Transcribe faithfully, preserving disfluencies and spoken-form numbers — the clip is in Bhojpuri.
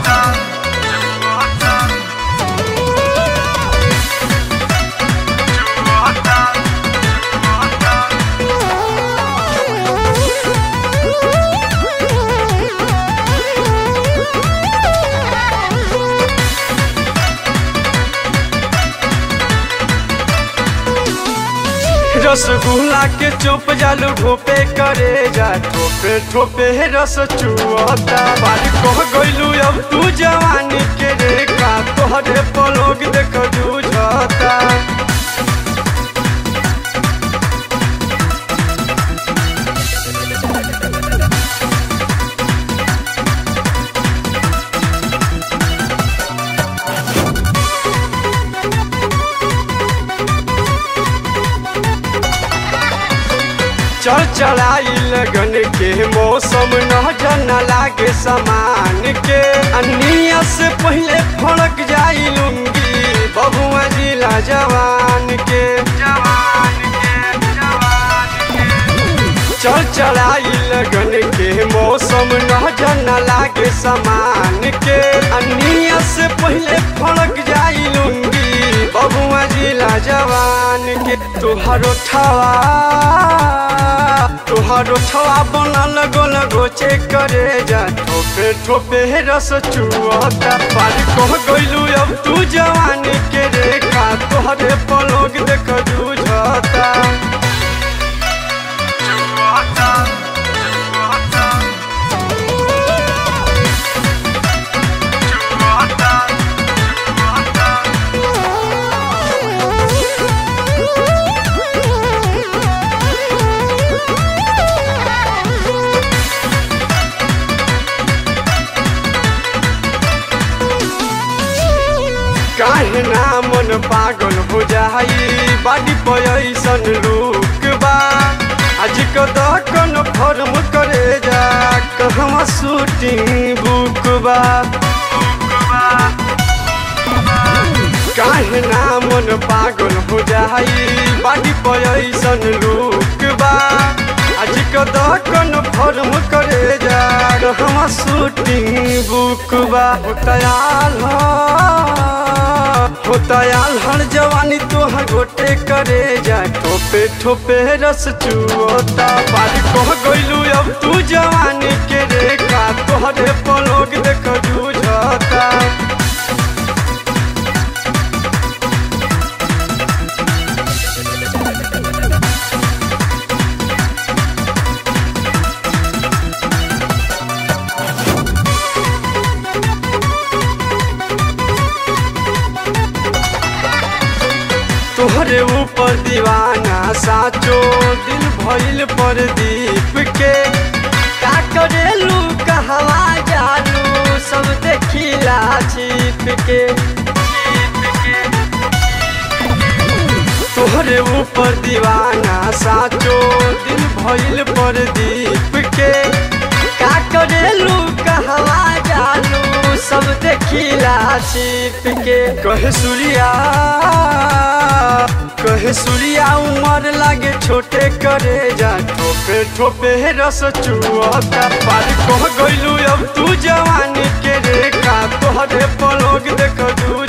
रसगुल्ला के चुप जालू ढोपे करे जा ठोपे ठोपे रस चुअता बारी कह गइलू अब तू जवानी के रेखा तोहरे पलोग देख जूझता। चल चढ़ाई लगन के मौसम न जन लागे समान के अनिया से पहले फड़क जाई लुंगी बहुआ जिला जवान के जवान के जवान के। चल चढ़ाई लगन के मौसम न जन लागे समान के अनिया से पहले फड़क जाई लुंगी बहुआ जिला जवान के। तुहारो ठवा तुहारो ठवा बनल गोल गोचे करे जा ठोपे ठोपे रस चुअता बारी कह गइलू अब तू जवानी के रेखा तोहरे पलोग देख जूझता। काहे ना मन पागल हो जाई बाडी पैसन लुक बा आज कदकन फर्म करे जा कहवा शूटिंग बुक बा। काहे ना मन पागल हो जाई बाडी पैसन लुक बा आज कदकन फर्म करे जा कहवा शूटिंग बुक बा। तैयार हो तैयार हर जवानी तोहर गोटे करे जा ठोपे ठोपे रस चुअता बारी कह गइलू अब तू जवानी के रेखा तोहरे पलोग देख जूझता। तोहरे ऊपर दीवाना साचो दिल भइल प्रदीप के का करेलू कहवा जालू सब देखिला छिप के। तोहरे ऊपर दीवाना साचो दिल भइल प्रदीप के का करेलू कहवा जालू सब देखिला छिप के। कहे सूर्या कहे सूर्या उमर लागे छोटे करे जा ठोपे ठोपे रस चुअता बारी कह गइलू अब तू जवानी के रेखा तोहरे पलोग देख जूझता।